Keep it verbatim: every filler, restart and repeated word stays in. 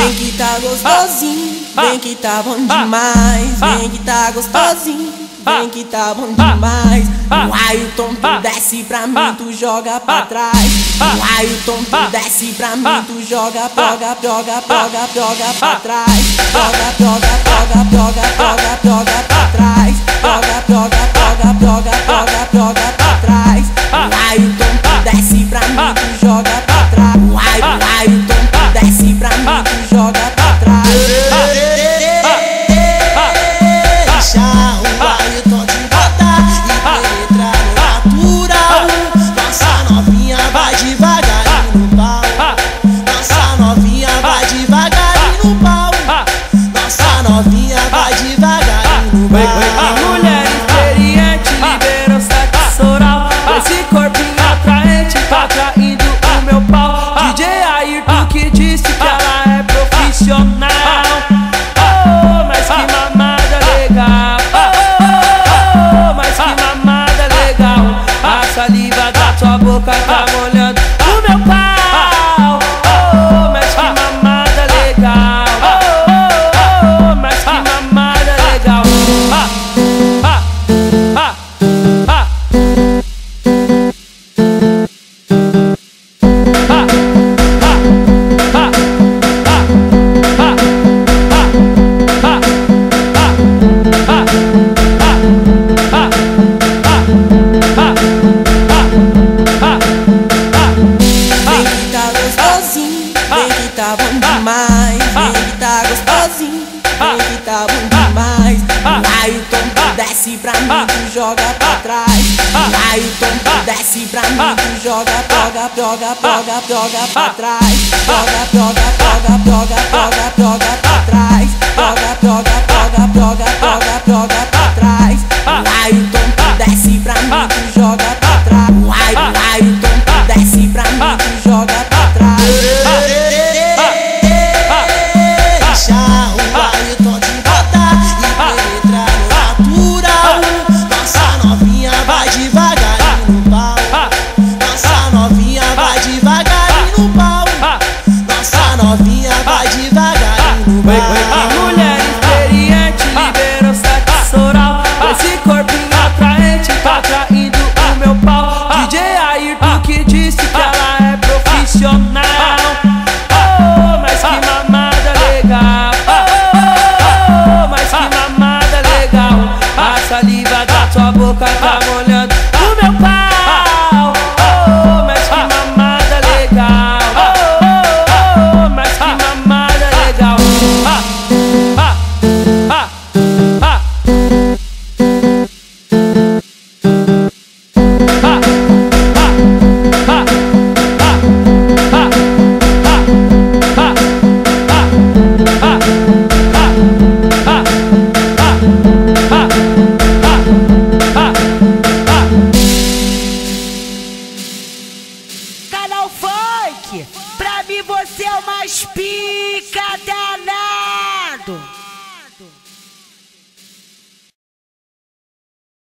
Vem que tá gostosinho, vem que tá bom demais. Vem que tá gostosinho, vem que tá bom demais. O Ailton, tu desce pra mim, tu joga pra trás. O Ailton, tu desce pra mim, tu joga, joga, joga, joga, joga pra trás. Joga, joga, joga, joga, joga, joga pra trás. Joga, joga, joga, joga, joga, joga pra trás. O Ailton, tu desce pra mim, tu joga pra trás. O Ailton, tu desce pra mim, tu joga pra trás. Deixa o Ailton te botar e penetrar no natural. Nossa novinha vai devagarinho no pau. Nossa novinha vai devagarinho no pau. Nossa novinha vai devagarinho no pau. Mulher experiente, liberou sexo oral. Esse corpinho atraente tá traindo o meu pau. D J Ailton que disse que ela é profissional. Oh, mas que mamada legal. Oh, oh, mas que mamada legal. A saliva da tua boca tá molhando o meu pau. Oh, mas que mamada legal. Oh, oh, mas que mamada legal. Ah, ah, ah, ah. Vem que tá gostosinho, vem que tá bom demais. Vem que tá gostosinho, vem que tá bom demais. O Ailton, tu desce pra mim, tu joga pra trás. O Ailton, tu desce pra mim, tu joga, joga, joga, joga, joga pra trás. Joga, joga, joga, joga, joga, joga pra trás. Joga, joga, joga, joga, joga, joga pra trás. O Ailton, tu desce pra mim, tu joga pra trás. O Ailton, tu desce pra mim, tu joga pra trás. Deixa o Ailton te botar e penetrar no natural. Nossa novinha vai devagarinho no pau. Nossa novinha vai devagarinho no pau. Nossa novinha vai devagarinho no pau. Mulher experiente, liberou sexo oral. Esse corpinho atraente tá traindo o meu pau. D J Ailton que disse que ela é profissional. Oh, mas que mamada legal. Oh, mas que mamada legal. A saliva da tua boca tá molhando o meu pau. Oh, mas que mamada legal. Oh, mas que mamada legal. Ah, ah, ah, ah. Canal Funk, pra mim você é o mais pica danado.